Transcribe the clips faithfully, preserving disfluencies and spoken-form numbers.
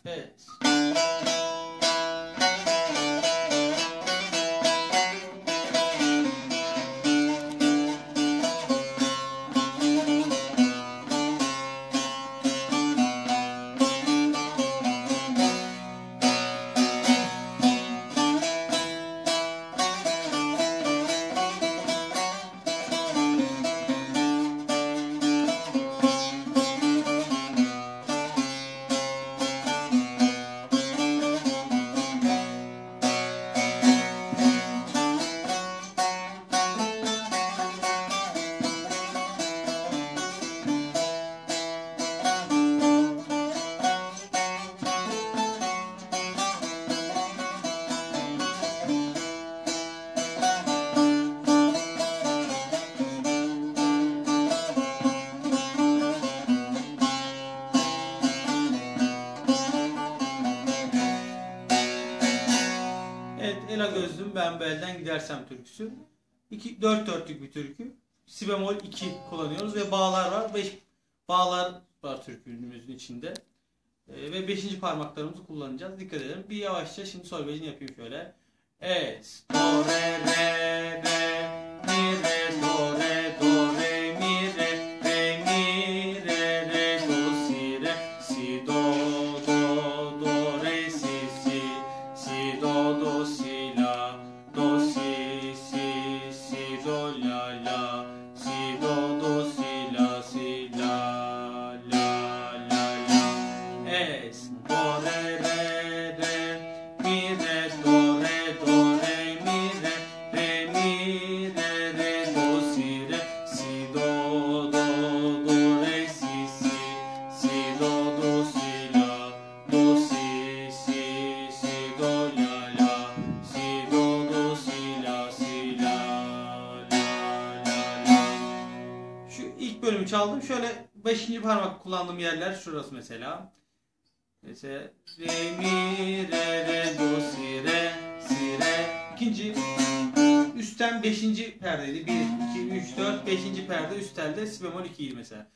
Evet. Evet, Ela Gözlüm Ben Bu Elden Gidersem türküsü. iki dört dörtlük bir türkü. Si bemol iki kullanıyoruz ve bağlar var. beş bağlar var türkümüzün içinde. Ee, ve beşinci parmaklarımızı kullanacağız. Dikkat edelim. Bir yavaşça şimdi solfejini yapayım şöyle. Es, do, re, re, re, mi, re, do, re, do, re, mi, re, re, mi, re, re, do, si, re, si, do, do, do, re, si, si, si, do, do, si, la, do, si, si, si, do, la, la, si, do, do, si, la, si, la, la, la, la. Es, do, re, re, re, mi, re, do, re, do, re, mi, re, re, mi, re, re, do, si, re, si, do, do, do, re, si, si, si, do, do, si, la, do, si, si, si, do, la, la, si, do, do, si, la, si, la, la, la, la. Şu ilk bölümü çaldım. Şöyle beşinci parmak kullandığım yerler şurası mesela. Mesela re, mi, re, re, do, si, re, si, re. İkinci üstten beşinci perdeydi. bir, iki, üç, dört, beşinci perde üst telde si bemol ikiydi mesela.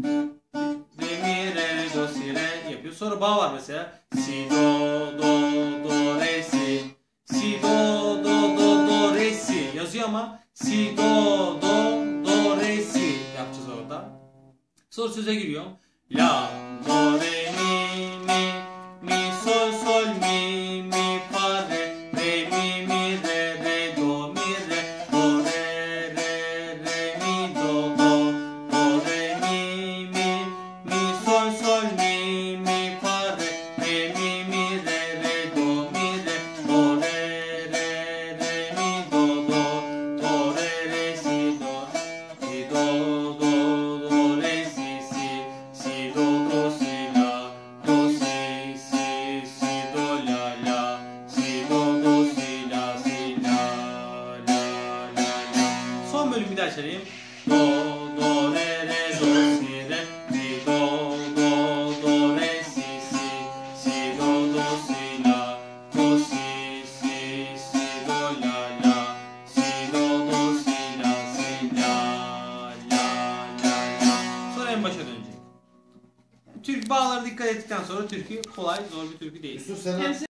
Re, mi, re, re, do, si, re yapıyor. Sonra bağ var mesela. Si, do, do, do, re, si. Si, do, do, do, do, re, si yazıyor ama si, do, do, do, re, si yapacağız orada. Sonra söze giriyorum. La, do, re, mi, mi, mi, sol, sol, mi, mi, fa, re, re, mi, mi, re, re, do, mi, re, do, re, re, re, mi, do, do, do, re, mi, mi, mi, sol, sol, mi, mi, fa, re, re, mi, mi, re, re, do, mi, re, do, re, re, re, mi, do, do, do, re, re, si, do, si, do, do, do, re, si, si, si, do, do, si, la, do, si, si, si, do, la, la, si, do, do, si, la, si, la, la, la, la. Son bölümü bir daha çalayım. Do, do, re, re, do, si, re, si, do, do, do, re, si, si, si, do, do, si, la, do, si, si, si, do, la, la, si, do, do, si, la, si, la, la, la, la. Sonra en başa dönecek. Türk bağlara dikkat ettikten sonra türkü kolay, zor bir türkü değil. Yusuf sen